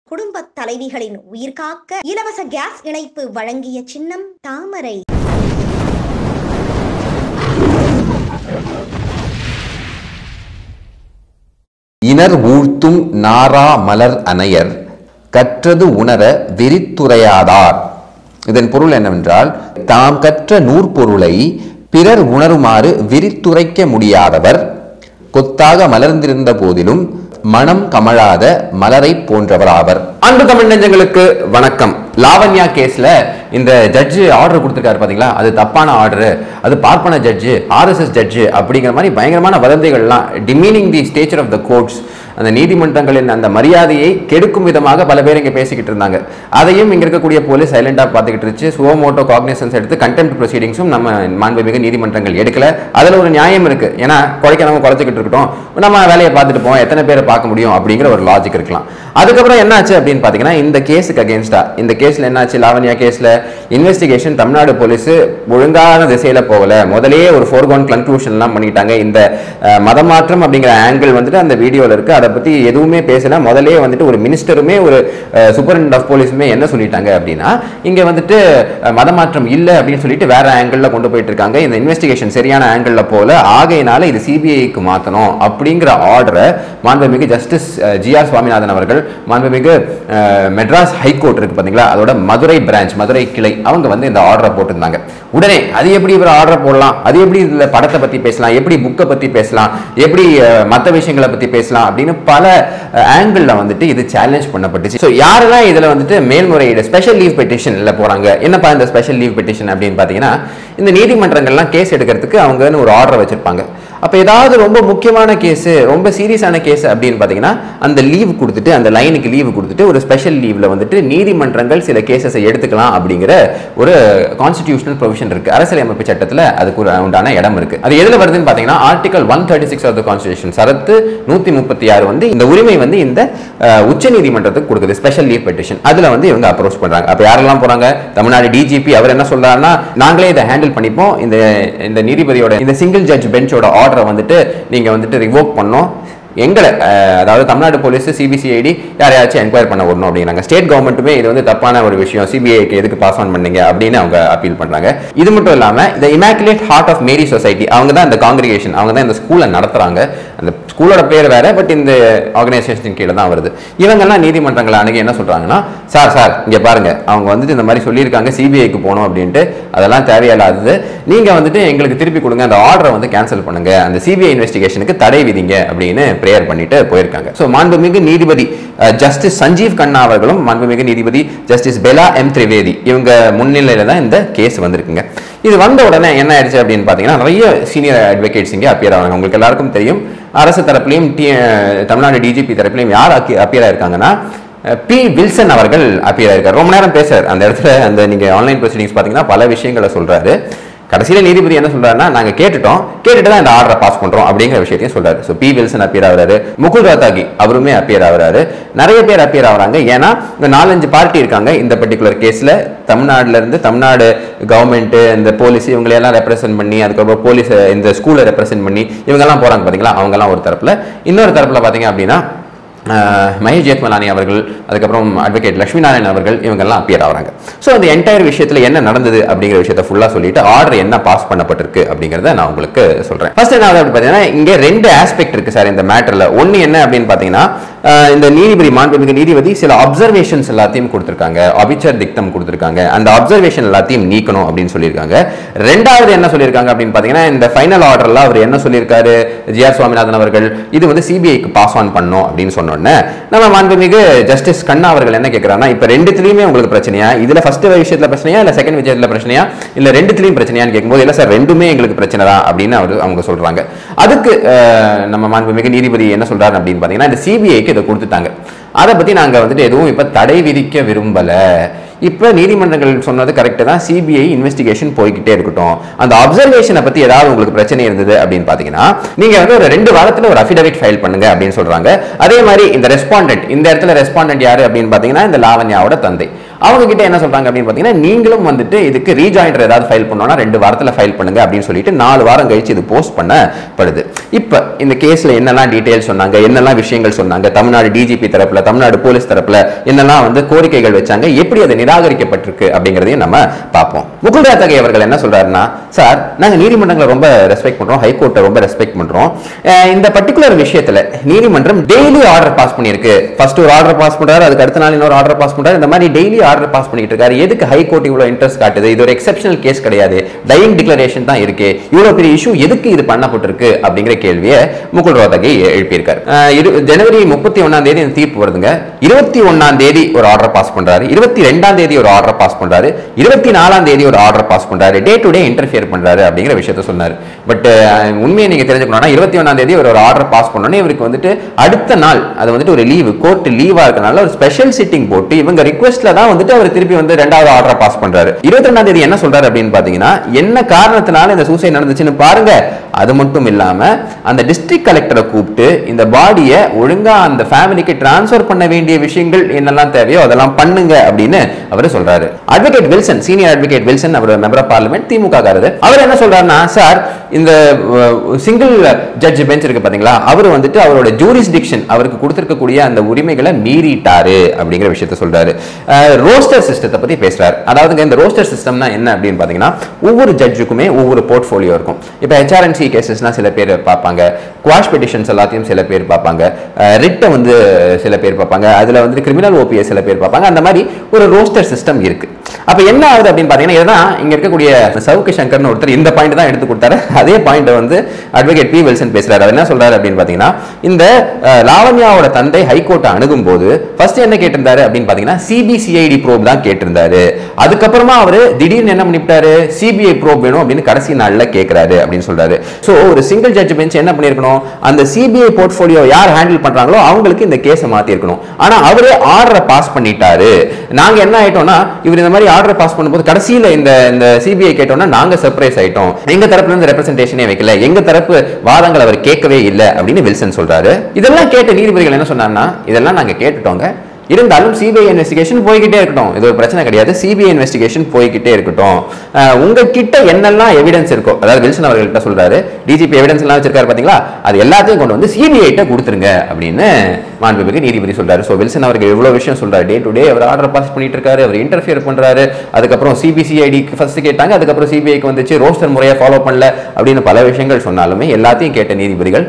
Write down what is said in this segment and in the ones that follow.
குடும்பத் தலைவிகளின் உயிர் காக்க இலவச கேஸ் இணைப்பு வழங்கிய சின்னம் தாமரை. இனர் ஊழ்த்தும் நாரா மலர் அணையர் கற்றது உணர விரித்துரையாதார். இதன் பொருள் என்னவென்றால், தாம் கற்ற நூற்பொருளை பிறர் உணருமாறு விரித்துரைக்க முடியாதவர், கொத்தாக மலர்ந்திருந்த போதிலும் மனம் கமழாத மலரை போன்றவராவர். அன்பு தமிழ் நெஞ்சங்களுக்கு வணக்கம். லாவண்யா கேஸ்ல இந்த ஜட்ஜு ஆர்டர் கொடுத்திருக்காரு பாத்தீங்களா, அது தப்பான ஆர்டர், அது பார்ப்பன ஜட்ஜு, RSS ஜட்ஜு அப்படிங்கிற மாதிரி பயங்கரமான வதந்திகள்லாம் demeaning the stature of the courts, அந்த நீதிமன்றங்களின் அந்த மரியாதையை கெடுக்கும் விதமாக பல பேர் இங்கே பேசிக்கிட்டு இருந்தாங்க. அதையும் இங்கே இருக்கக்கூடிய போலீஸ் சைலண்டாக பார்த்துக்கிட்டு இருந்துச்சு. சுவமோட்டோ காக்னிசன்ஸ் எடுத்து கண்டெம்ட் ப்ரொசீடிங்ஸும் நம்ம மாண்புமிகு நீதிமன்றங்கள் எடுக்கல. அதில் ஒரு நியாயம் இருக்குது. ஏன்னா குறைக்க குறைச்சிக்கிட்டு இருக்கட்டும், நம்ம வேலையை பார்த்துட்டு போவோம், எத்தனை பேரை பார்க்க முடியும் அப்படிங்கிற ஒரு லாஜிக் இருக்கலாம். அதுக்கப்புறம் என்னாச்சு அப்படின்னு பார்த்தீங்கன்னா, இந்த கேஸுக்கு அகேன்ஸ்டா இந்த கேஸில் என்னாச்சு, லாவண்யா கேஸில் இன்வெஸ்டிகேஷன் தமிழ்நாடு போலீஸ் ஒழுங்கான திசையில் போகல. முதலே ஒரு ஃபோர்கோன் கன்க்ளூஷன்லாம் பண்ணிட்டாங்க. இந்த மதமாற்றம் அப்படிங்கிற ஆங்கிள் வந்துட்டு அந்த வீடியோவில் இருக்குது. அதை பற்றி எதுவுமே பேசல. முதலே வந்துட்டு ஒரு மினிஸ்டருமே ஒரு சூப்பரிண்டென்டென்ட் ஆஃப் போலீஸுமே என்ன சொல்லிட்டாங்க அப்படின்னா, இங்கே வந்துட்டு மதமாற்றம் இல்லை அப்படின்னு சொல்லிட்டு வேற ஆங்கிளில் கொண்டு போயிட்டு இருக்காங்க. இந்த இன்வெஸ்டிகேஷன் சரியான ஆங்கிளில் போல, ஆகையினால இது சிபிஐக்கு மாற்றணும் அப்படிங்கிற ஆர்டரை மாண்புமிகு ஜஸ்டிஸ் GR சுவாமிநாதன் அவர்கள், மாண்புமிகு மெட்ராஸ் ஹைகோர்ட் இருக்கு பார்த்தீங்களா, அதோட மதுரை பிரான்ச், மதுரை கிளை, அவங்க வந்து இந்த ஆர்டரை போட்டிருந்தாங்க. உடனே அது எப்படி இவர் ஆர்டர் போடலாம், அது எப்படி இதில் படத்தை பற்றி பேசலாம், எப்படி புக்கை பற்றி பேசலாம், எப்படி மற்ற விஷயங்களை பற்றி பேசலாம் அப்படின்னு பல ஆங்கிள் வந்துட்டு இது சேலஞ்ச் பண்ணப்பட்டுச்சு. ஸோ யாரெல்லாம் இதில் வந்துட்டு மேல்முறையீடு ஸ்பெஷல் லீவ் பெட்டிஷன்ல போறாங்க, என்னப்பா இந்த ஸ்பெஷல் லீவ் பெட்டிஷன் அப்படின்னு பார்த்தீங்கன்னா, இந்த நீதிமன்றங்கள்லாம் கேஸ் எடுக்கிறதுக்கு அவங்கன்னு ஒரு ஆர்டர் வச்சிருப்பாங்க. அப்போ ஏதாவது ரொம்ப முக்கியமான கேஸு, ரொம்ப சீரியஸான கேஸ் அப்படின்னு பார்த்தீங்கன்னா, அந்த லீவ் கொடுத்துட்டு, அந்த லைனுக்கு லீவ் கொடுத்துட்டு ஒரு ஸ்பெஷல் லீவ்ல வந்துட்டு நீதிமன்றங்கள் சில கேசஸை எடுத்துக்கலாம் அப்படிங்கிற ஒரு கான்ஸ்டிடியூஷனல் ப்ரொவிஷன் இருக்கு. அரசியலமைப்பு சட்டத்தில் அதுக்கு ஒரு உண்டான இடம் இருக்கு. அது எதில் வருதுன்னு பார்த்தீங்கன்னா, ஆர்டிகல் 136 ஆஃப் த கான்ஸ்டிடியூஷன், சரத்து 136 வந்து இந்த உரிமை வந்து இந்த உச்ச நீதிமன்றத்துக்கு கொடுக்குது, ஸ்பெஷல் லீவ் பெட்டிஷன். அதில் வந்து இவங்க அப்ரோச் பண்றாங்க. அப்போ யாரெல்லாம் போறாங்க, தமிழ்நாடு டிஜிபி அவர் என்ன சொல்றாருன்னா, நாங்களே இதை ஹேண்டில் பண்ணிப்போம், இந்த நீதிபதியோட இந்த சிங்கிள் ஜட்ஜ் பெஞ்சோட ஆர்டரை வந்துட்டு நீங்க வந்துட்டு ரிவோக் பண்ணோம், எங்களை அதாவது தமிழ்நாடு போலீஸ் சிபிசிஐடி யாரையாச்சும் என்கொயர் பண்ண வரணும் அப்படிங்கிறாங்க. ஸ்டேட் கவர்மெண்ட்டுமே இது வந்து தப்பான ஒரு விஷயம், சிபிஐக்கு எதுக்கு பாஸ் ஆன் பண்ணீங்க அப்படின்னு அவங்க அப்பீல் பண்றாங்க. இது மட்டும் இல்லாம இந்த immaculate heart of Mary society, அவங்க தான் இந்த காங்கிரிகேஷன், அவங்க தான் இந்த ஸ்கூலை நடத்துறாங்க. அந்த ஸ்கூலோட பேர் வேற, பட் இந்த ஆர்கனைசேஷன் கீழே தான் வருது. இவங்கெல்லாம் நீதிமன்றங்களை அணுகி என்ன சொல்றாங்கன்னா, சார் இங்க பாருங்க, அவங்க வந்துட்டு இந்த மாதிரி சொல்லியிருக்காங்க சிபிஐக்கு போகணும் அப்படின்ட்டு, அதெல்லாம் தேவையில்லாதது, நீங்க வந்துட்டு எங்களுக்கு திருப்பி கொடுங்க, அந்த ஆர்டரை வந்து கேன்சல் பண்ணுங்க, அந்த சிபிஐ இன்வெஸ்டிகேஷனுக்கு தடை விதிங்க அப்படின்னு பிரேயர் பண்ணிட்டு போயிருக்காங்க. சோ மாண்புமிகு நீதிபதி ஜஸ்டிஸ் சஞ்சீவ் கண்ணா அவர்களும், மாண்புமிகு நீதிபதி ஜஸ்டிஸ் பெலா எம் திரிவேதி, இவங்க முன்னிலையில தான் இந்த கேஸ் வந்திருக்குங்க. இது வந்த உடனே என்ன ஆயிடுச்சு அப்படின்னு பாத்தீங்கன்னா, நிறைய சீனியர் அட்வொகேட்ஸ் இங்கே அப்பியர் ஆகிறாங்க. உங்களுக்கு எல்லாருக்கும் தெரியும், அரசு தரப்புலையும் தமிழ்நாடு டிஜிபி தரப்புலையும் யார் அப்பியர் ஆயிருக்காங்கன்னா, P. வில்சன் அவர்கள் அப்பியர் ஆயிருக்காரு. ரொம்ப நேரம் பேசுறாரு அந்த இடத்துல. அந்த நீங்க ஆன்லைன் ப்ரொசீடிங்ஸ் பாத்தீங்கன்னா பல விஷயங்களை சொல்றாரு. கடைசியில் நீதிபதி என்ன சொல்றாருன்னா, நாங்க கேட்டுட்டு தான் இந்த ஆர்டரை பாஸ் பண்றோம் அப்படிங்கிற விஷயத்தையும் சொல்றாரு. So P. வில்சன் அப்பியர் ஆகிறாரு, முகுல் ரோத்தாகி அவருமே அப்பியர் ஆகிறாரு, நிறைய பேர் அப்பியர் ஆகிறாங்க. ஏன்னா இந்த 4-5 பார்ட்டி இருக்காங்க இந்த பர்டிகுலர் கேஸ்ல. தமிழ்நாடுல இருந்து தமிழ்நாடு கவர்மெண்ட், இந்த போலீஸ், இவங்களையெல்லாம் ரெப்ரசென்ட் பண்ணி, அதுக்கப்புறம் போலீஸ் இந்த ஸ்கூலை ரெப்ரசென்ட் பண்ணி இவங்கெல்லாம் போறாங்க பாத்தீங்களா, அவங்கெல்லாம் ஒரு தரப்புல. இன்னொரு தரப்புல பாத்தீங்க அப்படின்னா மகேஷ் ஜேத்மலானி அவர்கள், அதுக்கப்புறம் அட்வொகேட் லட்சுமி நாராயணன் அவர்கள், இவங்கெல்லாம் அப்பியர் ஆகிறாங்க. ஸோ அந்த என்டையர் விஷயத்தில் என்ன நடந்தது அப்படிங்கிற விஷயத்தை ஃபுல்லாக சொல்லிட்டு ஆர்டர் என்ன பாஸ் பண்ணப்பட்டிருக்கு அப்படிங்கிறத நான் உங்களுக்கு சொல்றேன். ஃபர்ஸ்ட் என்ன ஆகுது பார்த்தீங்கன்னா, இங்கே 2 ஆஸ்பெக்ட் இருக்கு சார் இந்த மேட்டர்ல. ஒன்று என்ன அப்படின்னு பார்த்தீங்கன்னா, இந்த நீதிபதி, மாண்புமிகு நீதிபதி சில அப்சர்வேஷன்ஸ் எல்லாத்தையும் கொடுத்துருக்காங்க, அபிச்சர் திக்தம் கொடுத்துருக்காங்க, அந்த அப்சர்வேஷன் எல்லாத்தையும் நீக்கணும் அப்படின்னு சொல்லியிருக்காங்க. ரெண்டாவது என்ன சொல்லியிருக்காங்க அப்படின்னு பார்த்தீங்கன்னா, இந்த ஃபைனல் ஆர்டர்ல அவர் என்ன சொல்லியிருக்காரு, GR சுவாமிநாதன் அவர்கள், இது வந்து சிபிஐக்கு பாஸ் ஆன் பண்ணணும் அப்படின்னு சொன்னோம். நம்ம மாண்புமிகு ஜஸ்டிஸ் கண்ணா அவர்கள் என்ன கேட்கிறாங்கன்னா, இப்ப ரெண்டுத்துலயுமே உங்களுக்கு பிரச்சனையா, இதுல ஃபர்ஸ்ட் விஷயத்துல பிரச்சனையா, இல்ல செகண்ட் விஷயத்துல பிரச்சனையா, இல்ல ரெண்டுத்துலயும் பிரச்சனையான்னு கேட்கும்போது, இல்ல சார் ரெண்டுமே எங்களுக்கு பிரச்சனை தான் அப்படின்னு அவங்க சொல்றாங்க. அதுக்கு நம்ம மாண்புமிகு நீதிபதி என்ன சொல்றாரு அப்படின்னு பாத்தீங்கன்னா, இந்த சிபிஐக்கு இதை கொடுத்துட்டாங்க, அதை பத்தி நாங்க வந்துட்டு எதுவும் இப்ப தடை விதிக்க விரும்பல, இப்ப நீதிமன்றங்கள் சொன்னது கரெக்ட் தான், சிபிஐ இன்வெஸ்டிகேஷன் போய்கிட்டே இருக்கட்டும், அந்த அப்சர்வேஷனை பத்தி ஏதாவது உங்களுக்கு பிரச்சனை இருந்தது அப்படின்னு பாத்தீங்கன்னா, நீங்க வந்து ஒரு 2 வாரத்துல ஒரு அஃபிடவிட் ஃபைல் பண்ணுங்க அப்படின்னு சொல்றாங்க. அதே மாதிரி இந்த ரெஸ்பாண்டன்ட், இந்த இடத்துல ரெஸ்பாண்டன்ட் யாரு அப்படின்னு பாத்தீங்கன்னா, இந்த லாவண்யாவோட தந்தை, அவங்க கிட்ட என்ன சொல்றாங்க அப்படின்னு பாத்தீங்கன்னா, நீங்களும் வந்துட்டு இதுக்கு ரீஜாயின்டர் ஏதாவது ஃபைல் பண்ணோம்னா 2 வாரத்துல ஃபைல் பண்ணுங்க அப்படின்னு சொல்லிட்டு 4 வாரம் கழிச்சு இது போஸ்ட் பண்ணப்படுது. இப்ப இந்த கேஸ்ல என்னெல்லாம் டீடைல்ஸ் சொன்னாங்க, என்னெல்லாம் விஷயங்கள் சொன்னாங்க, தமிழ்நாடு டிஜிபி தரப்புல, தமிழ்நாடு போலீஸ் தரப்புல என்னெல்லாம் வந்து கோரிக்கைகள் வச்சாங்க, எப்படி அது நிராகரிக்கப்பட்டிருக்கு அப்படிங்கறதையும் நம்ம பார்ப்போம். முகுல் ராத்தகே அவர்கள் என்ன சொல்றாருன்னா, சார் நாங்க நீதிமன்றங்களை ரொம்ப ரெஸ்பெக்ட் பண்றோம், ஹைகோர்ட்டை ரொம்ப ரெஸ்பெக்ட் பண்றோம். இந்த பர்டிகுலர் விஷயத்துல நீதிமன்றம் டெய்லி ஆர்டர் பாஸ் பண்ணிருக்கு. ஃபர்ஸ்ட் ஒரு ஆர்டர் பாஸ் பண்றாரு, அதுக்கு அடுத்த நாள் இன்னொரு ஆர்டர் பாஸ் பண்றாரு. இந்த மாதிரி டெய்லி ஆர்டர் பாஸ் பண்ணிட்டு இருக்காரு. எதுக்கு ஹைகோர்ட் இவ்வளவு இன்ட்ரெஸ்ட் காட்டுது? இது ஒரு எக்ஸெப்ஷனல் கேஸ் கிடையாது, டையிங் டிக்ளரேஷன் தான் இருக்கு. இவ்வளவு பெரிய இஷ்யூ எதுக்கு இது பண்ணப்பட்டிருக்கு அப்படிங்கிற கேள்வியை முகுல் ராத்தகே எழுப்பியிருக்காரு. ஜனவரி 31ஆம் தேதி இந்த தீர்ப்பு வருதுங்க. 21ஆம் தேதி ஒரு ஆர்டர் பாஸ் பண்றாரு, 22ஆம் தேதி ஒரு ஆர்டர் பாஸ் பண்றாரு, 24ஆம் தேதி ஒரு ஆர்டர் பாஸ் பண்றாரு. டே டு டே இன்டர்ஃபியர் பண்றாரு அப்படிங்கிற விஷயத்தை சொன்னாரு. பட் உண்மையை நீங்க தெரிஞ்சுக்கணும்னா 21ஆம் தேதி ஒரு ஆர்டர் பாஸ் பண்ணோன்னே இவருக்கு வந்துட்டு அடுத்த நாள் அது வந்துட்டு ஒரு லீவு, கோர்ட் லீவா இருக்கனால ஒரு ஸ்பெஷல் சிட்டிங் போட்டு இவங்க ரிக்வெஸ்ட்ல தான் வந்துட்டு அவர் திருப்பி வந்து 2வது ஆர்டர் பாஸ் பண்றாரு. 22ஆம் தேதி என்ன சொல்றாரு அப்படின்னு பாத்தீங்கன்னா, என்ன காரணத்தினால இந்த சூசைட் நடந்துச்சுன்னு பாருங்க. அது மட்டும் இல்லாம அந்த டிஸ்ட்ரிக்ட் கலெக்டரை கூப்பிட்டு இந்த பாடியை ஒழுங்கா அந்த ஃபேமிலிக்கு டிரான்ஸ்ஃபர் பண்ண வேண்டிய விஷயங்கள் என்னெல்லாம் தேவையோ அதெல்லாம் பண்ணுங்க அப்படின்னு அவர் சொல்றாரு. Advocate Wilson, senior advocate Wilson, அவர் மெம்பர் ஆஃப் பார்லிமெண்ட், திமுக காரர். அவர் என்ன சொல்றாருன்னா, சார் இந்த சிங்கிள் ஜட்ஜ் பெஞ்ச் இருக்கு பாத்தீங்களா, அவர் வந்துட்டு அவரோட ஜூரிஸ்டிக்ஷன் அவருக்கு கொடுத்திருக்கக்கூடிய அந்த உரிமைகளை மீறிட்டாரு அப்படிங்கிற விஷயத்தை சொல்றாரு. ரோஸ்டர் சிஸ்டத்தை பத்தி பேசுறாரு. அதாவது இந்த ரோஸ்டர் சிஸ்டம்னா என்ன அப்படின்னு பாத்தீங்கன்னா, ஒவ்வொரு ஜட்ஜுக்குமே ஒவ்வொரு போர்ட்ஃபோலியோ இருக்கும். இப்போ HRNC கேசஸ்னா சில பேர் பார்ப்பாங்க, குவாஷ் பெட்டிஷன்ஸ் எல்லாத்தையும் சில பேர் பார்ப்பாங்க, ரிட்டை வந்து சில பேர் பார்ப்பாங்க, அதுல வந்து கிரிமினல் ஓபிஎஸ் சில பேர் பார்ப்பாங்க. அந்த மாதிரி ஒரு ரோஸ்டர் சிஸ்டம் இருக்கு. அப்ப என்ன ஆகுது அப்படின்னு பாத்தீங்கன்னா, இதுதான் இங்க இருக்கக்கூடிய சவுக்கு சங்கர்னு ஒருத்தர் இந்த பாயிண்ட் தான் எடுத்து கொடுத்தாரு. அதே பாயிண்ட் வந்து அட்வொகேட் பி வில்சன் பேசுறாரு. அவர் என்ன சொல்றாரு அப்படின்னு பாத்தீங்கன்னா, இந்த லாவண்யாவோட தந்தை ஹைகோர்ட்டை அணுகும் போது ஃபர்ஸ்ட் என்ன கேட்டிருந்தாரு அப்படின்னு பாத்தீங்கன்னா, சிபிசிஐடி ப்ரோப் தான் கேட்டிருந்தாரு. அதுக்கப்புறமா அவரு திடீர்னு என்ன பண்ணிவிட்டாரு, சிபிஐ ப்ரோப் வேணும் அப்படின்னு கடைசி நாள்ல கேட்கிறாரு அப்படின்னு சொல்றாரு. சோ ஒரு சிங்கிள் ஜட்ஜ் பெஞ்ச் என்ன பண்ணிருக்கணும், அந்த சிபிஐ போர்ட்ஃபோலியோ யார் ஹேண்டில் பண்றாங்களோ அவங்களுக்கு இந்த கேஸை மாத்தி இருக்கணும். ஆனா அவரே ஆர்டரை பாஸ் பண்ணிட்டாரு. நாங்க என்ன ஆயிட்டோம்னா, இவர் இந்த மாதிரி ஆர்டர் பாஸ் பண்ணும்போது கடைசியில இந்த சிபிஐ கேட்டோம்னா நாங்க சர்ப்ரைஸ் ஆயிட்டோம். எங்க தரப்புல இருந்து ரெப்ரசன்டேஷனே வைக்கல, எங்க தரப்பு வாதங்கள் அவர் கேட்கவே இல்லை அப்படின்னு வில்சன் சொல்றாரு. இதெல்லாம் கேட்ட நீதிபதிகள் என்ன சொன்னாங்கன்னா, இதெல்லாம் நாங்க கேட்டுட்டோங்க, இருந்தாலும் சிபிஐ இன்வெஸ்டிகேஷன் போய்கிட்டே இருக்கட்டும், இது ஒரு பிரச்சனை கிடையாது, சிபிஐ இன்வெஸ்டிகேஷன் போய்கிட்டே இருக்கட்டும். உங்ககிட்ட என்னெல்லாம் எவிடன்ஸ் இருக்கோ, அதாவது வில்சன் அவர்கள்ட்ட சொல்றாரு, டிஜிபி எவிடன்ஸ் எல்லாம் வச்சிருக்காரு பாத்தீங்களா, அது எல்லாத்தையும் கொண்டு வந்து சிபிஐ கிட்ட கொடுத்துருங்க அப்படின்னு மாண்புமிகு நீதிபதி சொல்றாரு. சோ வில்சன் அவர்கள் எவ்வளவு விஷயம் சொல்றாரு, டே டு டே அவர் ஆர்டர் பாஸ் பண்ணிட்டு இருக்காரு, அவர் இன்டர்ஃபியர் பண்றாரு. அதுக்கப்புறம் சிபிசிஐடிக்கு ஃபர்ஸ்ட் கேட்டாங்க, அதுக்கப்புறம் சிபிஐக்கு வந்துச்சு, ரோஸ்டர் முறையை ஃபாலோ பண்ணல அப்படின்னு பல விஷயங்கள் சொன்னாலுமே எல்லாத்தையும் கேட்ட நீதிபதி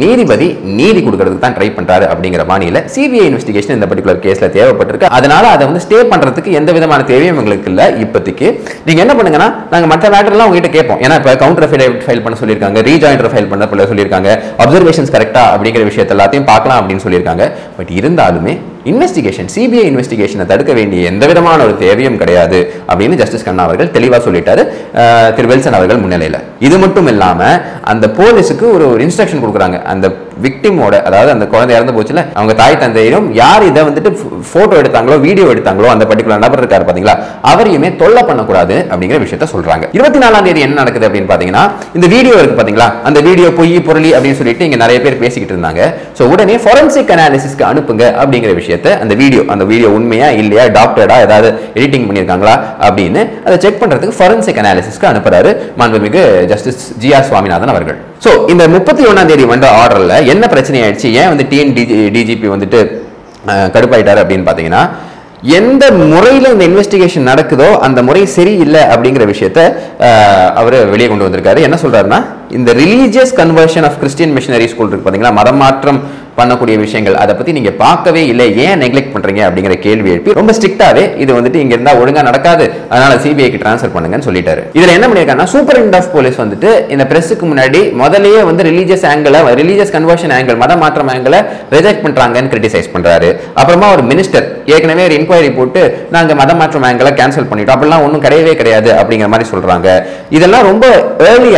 நீதி கொடுக்கறதுக்கு தான் ட்ரை பண்றாரு அப்படிங்கிற மாநில சிபிஐ இன்வெஸ்டிகேஷன் இந்த பர்டிகுலர் கேஸ்ல தேவைப்பட்டிருக்கு. அதனால அதை வந்து ஸ்டே பண்றதுக்கு எந்த விதமான தேவையும் எங்களுக்கு இல்ல. இப்போதைக்கு நீங்க என்ன பண்ணுங்கன்னா, நாங்க மற்ற மேட்டர்லாம் உங்ககிட்ட கேட்போம். ஏன்னா இப்ப கவுண்டர் ஃபைல் பண்ண சொல்லியிருக்காங்க, ரீஜாயின்டர் ஃபைல் பண்ண சொல்லியிருக்காங்க, அப்சர்வேஷன்ஸ் கரெக்டா அப்படிங்கிற விஷயத்த எல்லாத்தையும் பார்க்கலாம் அப்படின்னு சொல்லியிருக்காங்க. பட் இருந்தாலுமே இன்வெஸ்டிகேஷன், சிபிஐ இன்வெஸ்டிகேஷனை தடுக்க வேண்டிய எந்த விதமான ஒரு தேவையும் கிடையாது அப்படின்னு ஜஸ்டிஸ் கண்ணா அவர்கள் தெளிவா சொல்லிட்டாரு திரு வில்சன் அவர்கள் முன்னிலையில். இது மட்டும் இல்லாம அந்த போலீஸுக்கு ஒரு இன்ஸ்ட்ரக்ஷன் கொடுக்குறாங்க, அந்த விக்டிமோட, அதாவது அந்த குழந்தை இறந்து போச்சுல, அவங்க தாய் தந்தையும் யார் இதை வந்துட்டு போட்டோ எடுத்தாங்களோ வீடியோ எடுத்தாங்களோ அந்த பர்டிகுலர் நபர் இருக்காரு பாத்தீங்களா, அவரையுமே தொல்லை பண்ணக்கூடாது அப்படிங்கிற விஷயத்த சொல்றாங்க. 24ஆம் தேதி என்ன நடக்குது அப்படின்னு பாத்தீங்கன்னா, இந்த வீடியோ இருக்கு பாத்தீங்களா, அந்த வீடியோ பொய் பொருளி அப்படின்னு சொல்லிட்டு இங்க நிறைய பேர் பேசிக்கிட்டு இருந்தாங்க. சோ உடனே ஃபாரன்சிக் அனாலிசிஸ்க்கு அனுப்புங்க அப்படிங்கிற விஷயத்த, அந்த வீடியோ உண்மையா இல்லையா, டாக்டரா ஏதாவது எடிட்டிங் பண்ணிருக்காங்களா அப்படின்னு அதை செக் பண்றதுக்கு ஃபாரன்சிக் அனாலிசிஸ்க்கு அனுப்புறாரு மாண்புமிகு ஜஸ்டிஸ் ஜி.ஆர். சுவாமிநாதன் அவர்கள். சோ இந்த 31ஆம் தேதி வந்த ஆர்டர்ல என்ன பிரச்சனை ஆயிடுச்சு, ஏன் வந்து டிஜிபி வந்துட்டு கடுப்பாயிட்டாரு அப்படின்னு பாத்தீங்கன்னா, எந்த முறையில் இந்த இன்வெஸ்டிகேஷன் நடக்குதோ அந்த முறை சரியில்லை அப்படிங்கிற விஷயத்த அவர் வெளியே கொண்டு வந்திருக்காரு. என்ன சொல்றாருன்னா, இந்த religious conversion of Christian missionary school இருக்கு பாத்தீங்களா, மதம் மாற்றம் பண்ணக்கூடிய விஷயங்கள், அதை பத்தி நீங்க பார்க்கவே இல்லை, ஏன் நெக்லெக்ட் பண்றீங்க அப்படிங்கிற கேள்வி எழுப்பி ரொம்ப ஸ்ட்ரிக்டாவே இது வந்துட்டு இங்க இருந்தா ஒழுங்கா நடக்காது, அதனால சிபிஐக்கு டிரான்ஸ்ஃபர் பண்ணுங்கன்னு சொல்லிட்டாரு. இதுல என்ன பண்ணிருக்காங்கன்னா, சூப்பரிண்டென்டென்ட் ஆஃப் போலீஸ் வந்துட்டு இந்த பிரஸுக்கு முன்னாடி முதல்லயே வந்து ரிலீஜியஸ் கன்வர்ஷன் ஆங்கிள், மத மாற்றம் ஆங்கிளை ரிஜெக்ட் பண்றாங்கன்னு கிரிட்டிசைஸ் பண்றாரு. அப்புறமா ஒரு மினிஸ்டர் ஏற்கனவே ஒரு இன்கொயரி போட்டு நாங்க மத மாற்றம் ஆங்கிளை கேன்சல் பண்ணிட்டோம், அப்படிலாம் ஒன்றும் கிடையவே கிடையாது அப்படிங்கிற மாதிரி சொல்றாங்க. இதெல்லாம் ரொம்ப ஏர்லியா இருக்கு,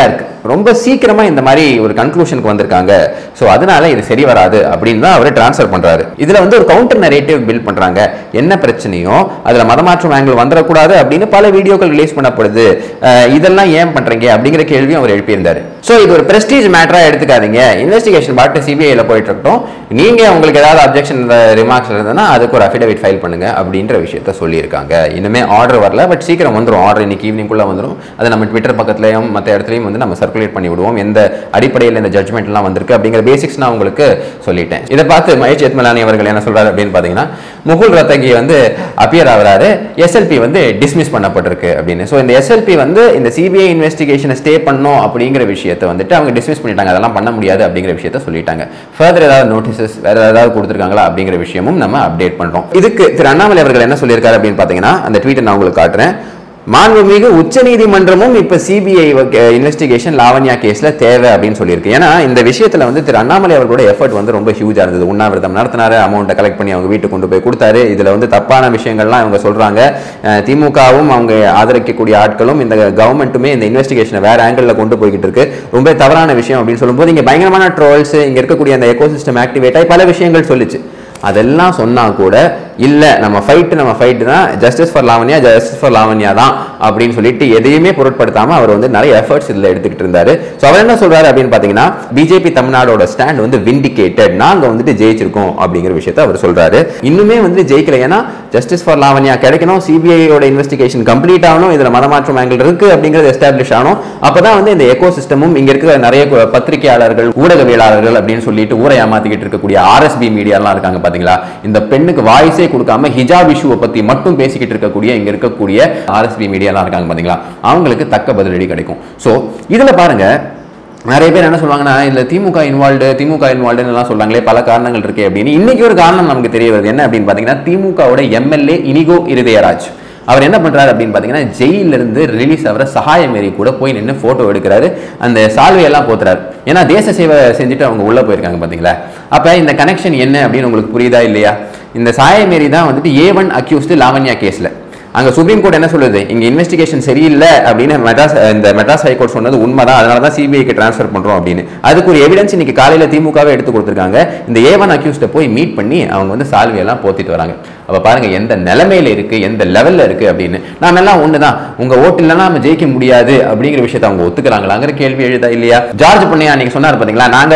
ரொம்ப சீக்கிரமா இந்த மாதிரி ஒரு கன்க்ளூஷனுக்கு வந்திருக்காங்க. ஸோ அதனால இது சரி வராது அப்படின்னு தான் அவர் டிரான்ஸ்ஃபர் பண்றாரு. இதுல வந்து ஒரு கவுண்டர் நரேட்டிவ் பில்ட் பண்றாங்க. என்ன பிரச்சனையோ அதுல மதமாற்றம் ஆங்கிள் வந்துடக்கூடாது அப்படின்னு பல வீடியோக்கள் ரிலீஸ் பண்ணப்படுது. இதெல்லாம் ஏன் பண்றீங்க அப்படிங்கிற கேள்வியும் அவர் எழுப்பியிருந்தாரு. ஸோ இது ஒரு பிரஸ்டீஜ் மேட்டரா எடுத்துக்காதீங்க. இன்வெஸ்டிகேஷன் பாட்டு சிபிஐல போயிட்டு இருக்கட்டும். நீங்க உங்களுக்கு ஏதாவது அப்ஜெக்ஷன் ரிமார்க்ஸ் இருந்ததுன்னா அதுக்கு ஒரு அஃபிடவிட் ஃபைல் பண்ணுங்க அப்படின்ற விஷயத்த சொல்லியிருக்காங்க. இனிமே ஆர்டர் வரல, பட் சீக்கிரம் வந்துடும். ஆர்டர் இன்னைக்கு ஈவினிங்குள்ள வந்துடும். அதை நம்ம ட்விட்டர் பக்கத்துலயும் மற்ற இடத்துலையும் வந்து நம்ம சர்க்குலேட் பண்ணி விடுவோம். எந்த அடிப்படையில் இந்த ஜட்மெண்ட் எல்லாம் வந்திருக்கு அப்படிங்கிற பேசிக்ஸ் நான் உங்களுக்கு சொல்லிட்டேன். இதை பார்த்து மகேஷ் ஜெத்மலானி அவர்கள் என்ன சொல்றாரு அப்படின்னு பாத்தீங்கன்னா, முகுல் ரத்தகி வந்து அப்பியர் ஆகிறாரு, எஸ்எல்பி வந்து டிஸ்மிஸ் பண்ணப்பட்டிருக்கு அப்படின்னு. ஸோ இந்த எஸ்எல்பி வந்து இந்த சிபிஐ இன்வெஸ்டிகேஷனை ஸ்டே பண்ணணும் அப்படிங்கிற விஷயத்தை வந்துட்டு அவங்க டிஸ்மிஸ் பண்ணிட்டாங்க. அதெல்லாம் பண்ண முடியாது அப்படிங்கிற விஷயத்த சொல்லிட்டாங்க. ஃபர்தர் ஏதாவது நோட்டீசஸ் வேற ஏதாவது கொடுத்துருக்காங்களா அப்படிங்கிற விஷயமும் நம்ம அப்டேட் பண்றோம். இதுக்கு திரு அண்ணாமலை அவர்கள் என்ன சொல்லியிருக்காரு அப்படின்னு பாத்தீங்கன்னா, அந்த ட்வீட்டை நான் உங்களுக்கு காட்டுறேன். மாண்புமிகு உச்சநீதிமன்றமும் இப்ப சிபிஐ இன்வெஸ்டிகேஷன் லாவண்யா கேஸ்ல தேவை அப்படின்னு சொல்லியிருக்கு. ஏன்னா இந்த விஷயத்துல வந்து திரு அண்ணாமலை அவர்களோட எஃபர்ட் வந்து ரொம்ப ஹியூஜா இருந்தது. உண்ணாவிரதம் நடத்தினாரு, அமௌண்ட்டை கலெக்ட் பண்ணி அவங்க வீட்டுக்கு கொண்டு போய் கொடுத்தாரு. இதுல வந்து தப்பான விஷயங்கள்லாம் அவங்க சொல்றாங்க. திமுகவும் அவங்க ஆதரிக்கக்கூடிய ஆட்களும் இந்த கவர்மெண்ட்டுமே இந்த இன்வெஸ்டிகேஷனை வேற ஆங்கிள் கொண்டு போய்கிட்டு இருக்கு. ரொம்ப தவறான விஷயம் அப்படின்னு சொல்லும்போது இங்க பயங்கரமான ட்ரோல்ஸ், இங்க இருக்கக்கூடிய அந்த எக்கோசிஸ்டம் ஆக்டிவேட் ஆகி பல விஷயங்கள் சொல்லிச்சு. அதெல்லாம் சொன்னா கூட இல்ல நம்ம ஃபைட் தான், ஜஸ்டிஸ் ஃபார் லாவண்யா தான் அப்படின்னு சொல்லிட்டு எதையுமே பொருட்படுத்தாம அவர் வந்து நிறைய எஃபர்ட்ஸ் இதுல எடுத்துக்கிட்டு இருந்தாரு. ஸோ அவர் என்ன சொல்றாரு அப்படின்னு பாத்தீங்கன்னா, பிஜேபி தமிழ்நாடோட ஸ்டாண்ட் வந்து விண்டிகேட்டட், நாங்க வந்துட்டு ஜெயிச்சிருக்கோம் அப்படிங்கிற விஷயத்தை அவர் சொல்றாரு. இன்னுமே வந்து ஜெயிக்கல, ஏன்னா ஜஸ்டிஸ் ஃபார் லாவண்யா கிடைக்கணும், சிபிஐயோட இன்வெஸ்டிகேஷன் கம்ப்ளீட் ஆகணும், இதுல மதமாற்றம் ஆங்கிள் இருக்கு அப்படிங்கிறது எஸ்டாப்ளிஷ் ஆகணும். அப்பதான் வந்து இந்த எக்கோ சிஸ்டமும் இங்க இருக்கிற நிறைய பத்திரிகையாளர்கள், ஊடகவியலாளர்கள் அப்படின்னு சொல்லிட்டு ஊரை ஏமாத்திக்கிட்டு இருக்கக்கூடிய ஆர்எஸ்பி மீடியாலாம் இருக்காங்க பாத்தீங்களா, இந்த பெண்ணுக்கு வாய்ஸே கொடுக்காம ஹிஜாப் இஷ்யூவை பத்தி மட்டும் பேசிக்கிட்டு இருக்கக்கூடிய இங்க இருக்கக்கூடிய ஆர்எஸ்பி மீடியாலாம் இருக்காங்க பாத்தீங்களா, அவங்களுக்கு தக்க பதிலடி கிடைக்கும். சோ இதுல பாருங்க, நிறைய பேர் என்ன சொல்லுவாங்கன்னா, இல்ல திமுக இன்வால்வ்டு எல்லாம் சொல்றாங்களே, பல காரணங்கள் இருக்கு அப்படின்னு. இன்னைக்கு ஒரு காரணம் நமக்கு தெரிய வருது. என்ன அப்படின்னு பாத்தீங்கன்னா, திமுகவோட எம்எல்ஏ இனிகோ இருதயராஜ் அவர் என்ன பண்றாரு அப்படின்னு பாத்தீங்கன்னா, ஜெயில இருந்து ரிலீஸ் ஆகிற சகாயமேரி கூட போய் நின்று போட்டோ எடுக்கிறாரு, அந்த சால்வையெல்லாம் போத்துறாரு. ஏன்னா தேச சேவை செஞ்சுட்டு அவங்க உள்ள போயிருக்காங்க பாத்தீங்களா. அப்ப இந்த கனெக்ஷன் என்ன அப்படின்னு உங்களுக்கு புரியுதா இல்லையா? இந்த சாயமேரி தான் வந்துட்டு A1 அக்யூஸ்டு லாவண்யா கேஸ்ல. அங்க சுப்ரீம் கோர்ட் என்ன சொல்லுது, இங்க இன்வெஸ்டிகேஷன் சரியில்லை அப்படின்னு மெட்ராஸ் ஹைகோர்ட் சொன்னது உண்மைதான், அதனாலதான் சிபிஐக்கு டிரான்ஸ்ஃபர் பண்றோம் அப்படின்னு. அதுக்கு ஒரு எவிடன்ஸ் இன்னைக்கு காலையில திமுகவே எடுத்து கொடுத்திருக்காங்க. இந்த A1 அக்யூஸ்ட போய் மீட் பண்ணி அவங்க வந்து சால்வையெல்லாம் போத்திட்டு வராங்க. அப்ப பாருங்க எந்த நிலைமையில இருக்கு, எந்த லெவல்ல இருக்கு அப்படின்னு. நாம எல்லாம் ஒண்ணுதான், உங்க ஓட்டு இல்லைன்னா நம்ம ஜெயிக்க முடியாது அப்படிங்கிற விஷயத்த அவங்க ஒத்துக்கிறாங்களாங்கிற கேள்வி எழுதா இல்லையா? ஜார்ஜ் பொன்னையா அன்னைக்கு சொன்னார் பாத்தீங்களா, நாங்க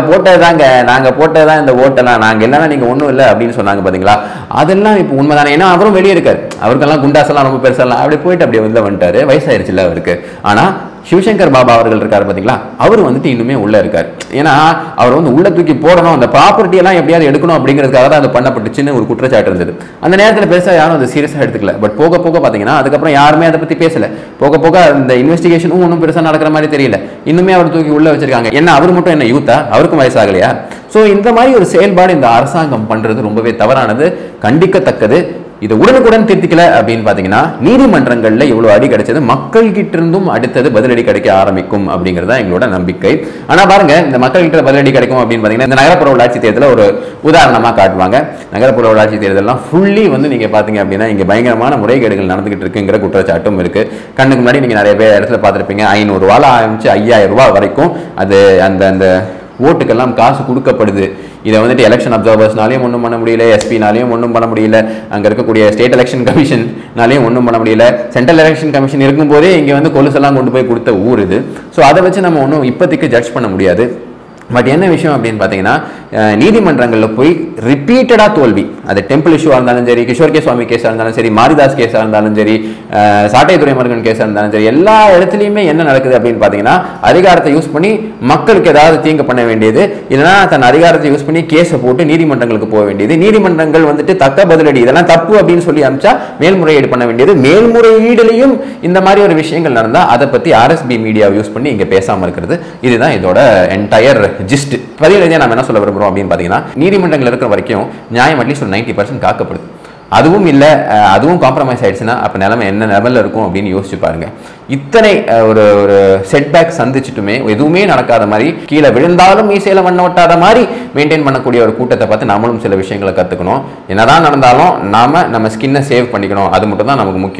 போட்டதான் இந்த ஓட்டெல்லாம், நாங்க இல்லைன்னா நீங்க ஒண்ணும் இல்லை அப்படின்னு சொன்னாங்க பாத்தீங்களா. அதெல்லாம் இப்ப உண்மைதானே? ஏன்னா அவரும் வெளியே இருக்காரு, அவருக்கெல்லாம் குண்டாசெல்லாம் ரொம்ப பெருசெல்லாம் அப்படி போயிட்டு அப்படியே வந்து வந்துட்டாரு, வயசாயிருச்சுல அவருக்கு. ஆனா சிவசங்கர் பாபா அவர்கள் இருக்காரு பாத்தீங்களா, அவர் வந்துட்டு இன்னுமே உள்ள இருக்காரு. ஏன்னா அவர் வந்து உள்ள தூக்கி போடணும், அந்த ப்ராப்பர்ட்டி எல்லாம் எப்படியாவது எடுக்கணும் அப்படிங்கிறதுக்காக தான் அது பண்ணப்பட்டுச்சுன்னு ஒரு குற்றச்சாட்டு இருந்தது. அந்த நேரத்தில் பெருசா யாரும் அதை சீரியஸா எடுத்துக்கல. பட் போக போக பாத்தீங்கன்னா அதுக்கப்புறம் யாருமே அதை பத்தி பேசல. போக போக இந்த இன்வெஸ்டிகேஷனும் ஒன்றும் பெருசா நடக்கிற மாதிரி தெரியல. இன்னுமே அவர் தூக்கி உள்ள வச்சிருக்காங்க. என்ன அவர் மட்டும் என்ன யூத்தா, அவருக்கும் வயசாகலையா? ஸோ இந்த மாதிரி ஒரு செயல்பாடு இந்த அரசாங்கம் பண்றது ரொம்பவே தவறானது, கண்டிக்கத்தக்கது. இதை உடனுக்குடன் திருத்திக்கல அப்படின்னு பாத்தீங்கன்னா, நீதிமன்றங்கள்ல இவ்வளவு அடி கிடைச்சது மக்கள் கிட்ட இருந்தும் அடுத்தது பதிலடி கிடைக்க ஆரம்பிக்கும் அப்படிங்கறத எங்களோட நம்பிக்கை. ஆனா பாருங்க, இந்த மக்கள் கிட்ட பதிலடி கிடைக்கும் அப்படின்னு பாத்தீங்கன்னா, இந்த நகரப்புற உள்ளாட்சி தேர்தல ஒரு உதாரணமா காட்டுவாங்க. நகரப்புற உள்ளாட்சி தேர்தலாம் ஃபுல்லி வந்து நீங்க பாத்தீங்க அப்படின்னா இங்க பயங்கரமான முறைகேடுகள் நடந்துகிட்டு இருக்குங்கிற குற்றச்சாட்டும் இருக்கு. கண்ணுக்கு முன்னாடி நீங்க நிறைய பேர் இடத்துல பார்த்திருப்பீங்க, 500 ரூபாய் ஆரம்பிச்சு 5000 ரூபாய் வரைக்கும் அது அந்த ஓட்டுக்கெல்லாம் காசு கொடுக்கப்படுது. இதை வந்துட்டு எலெக்ஷன் அப்சர்வர்ஸ்னாலையும் ஒன்றும் பண்ண முடியல, எஸ்பினாலையும் ஒன்றும் பண்ண முடியல, அங்கே இருக்கக்கூடிய ஸ்டேட் எலெக்ஷன் கமிஷன்னாலையும் ஒன்றும் பண்ண முடியல. சென்ட்ரல் எலெக்ஷன் கமிஷன் இருக்கும்போதே இங்கே வந்து கொலுசெல்லாம் கொண்டு போய் கொடுத்த ஊர் இது. ஸோ அதை வச்சு நம்ம ஒன்றும் இப்போதைக்கு ஜட்ஜ் பண்ண முடியாது. பட் என்ன விஷயம் அப்படின்னு பார்த்தீங்கன்னா, நீதிமன்றங்களில் போய் ரிப்பீட்டடாக தோல்வி, அது டெம்பிள் இஷ்யூவாக இருந்தாலும் சரி, கிஷோர் கே சுவாமி கேஸாக இருந்தாலும் சரி, மாரிதாஸ் கேஸாக இருந்தாலும் சரி, சாட்டை துரைமுருகன் கேஸாக இருந்தாலும் சரி, எல்லா இடத்துலையுமே என்ன நடக்குது அப்படின்னு பார்த்தீங்கன்னா, அதிகாரத்தை யூஸ் பண்ணி மக்களுக்கு ஏதாவது தீங்கு பண்ண வேண்டியது, இல்லைன்னா தன் அதிகாரத்தை யூஸ் பண்ணி கேஸை போட்டு நீதிமன்றங்களுக்கு போக வேண்டியது, நீதிமன்றங்கள் வந்துட்டு தக்க பதிலடி இதெல்லாம் தப்பு அப்படின்னு சொல்லி அனுப்பிச்சா மேல்முறையீடு பண்ண வேண்டியது, மேல்முறையீடுலையும் இந்த மாதிரி ஒரு விஷயங்கள் நடந்தால் அதை பற்றி ஆர்எஸ்பி மீடியாவை யூஸ் பண்ணி இங்கே பேசாமல் இருக்கிறது. இதுதான் இதோட என்டையர் ஜிஸ்ட். பதிலடியா நம்ம என்ன சொல்ல விரும்புறோம் அப்படின்னு பாத்தீங்கன்னா, நீதிமன்றங்கள் இருக்கிற வரைக்கும் நியாயம் அட்லீஸ்ட் ஒரு 90% காக்கப்படுது. அதுவும் இல்லை, அதுவும் காம்ப்ரமைஸ் ஆயிடுச்சுன்னா அப்போ நிலைமை என்ன லெவலில் இருக்கும் அப்படின்னு யோசிச்சு பாருங்க. இத்தனை ஒரு செட்பேக் சந்திச்சுட்டுமே எதுவுமே நடக்காத மாதிரி, கீழே விழுந்தாலும் மீசையில மண்ண ஒட்டாத மாதிரி மெயின்டைன் பண்ணக்கூடிய ஒரு கூட்டத்தை பார்த்து நம்மளும் சில விஷயங்களை கற்றுக்கணும். என்னதான் நடந்தாலும் நம்ம ஸ்கின்னை சேவ் பண்ணிக்கணும், அது மட்டும் தான் நமக்கு முக்கியம்.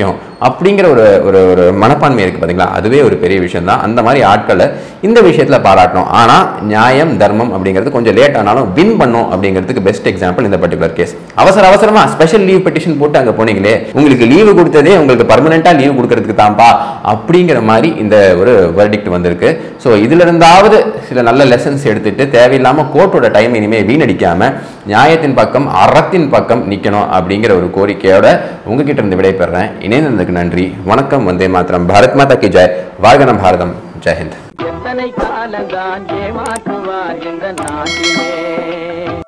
அப்படிங்கிற ஒரு ஒரு ஒரு மனப்பான்மை இருக்கு பாத்தீங்களா, அதுவே ஒரு பெரிய விஷயம் தான். அந்த மாதிரி ஆட்களை இந்த விஷயத்துல பாராட்டணும். ஆனா நியாயம் தர்மம் அப்படிங்கிறது கொஞ்சம் லேட் ஆனாலும் வின் பண்ணும் அப்படிங்கிறதுக்கு பெஸ்ட் எக்ஸாம்பிள் இந்த பர்டிகுலர் கேஸ். அவசரமா ஸ்பெஷல் லீவ் பெட்டிஷன் போட்டு அங்க போனீங்களே, உங்களுக்கு லீவு கொடுத்ததே உங்களுக்கு பர்மனெண்டா லீவ் கொடுக்கறதுக்கு தான்ப்பா அப்படிங்கிற மாதிரி இந்த ஒரு வெர்டிக்ட் வந்திருக்கு. ஸோ இதுல இருந்தாவது சில நல்ல லெசன்ஸ் எடுத்துட்டு தேவையில்லாம கோர்ட்டோட டைம் இனிமே வீணடிக்காம நியாயத்தின் பக்கம் அறத்தின் பக்கம் நிக்கணும் அப்படிங்கிற ஒரு கோரிக்கையோட உங்ககிட்ட இருந்து விடைபெறேன். இணைந்ததுக்கு நன்றி. வணக்கம். வந்தே மாதரம். பாரத் மாதா கி ஜெய். வாழ்க நம் பாரதம். ஜெய் ஹிந்த். எத்தனை காலந்தான் ஏமாற்றுவார் இந்த நாட்டிலே.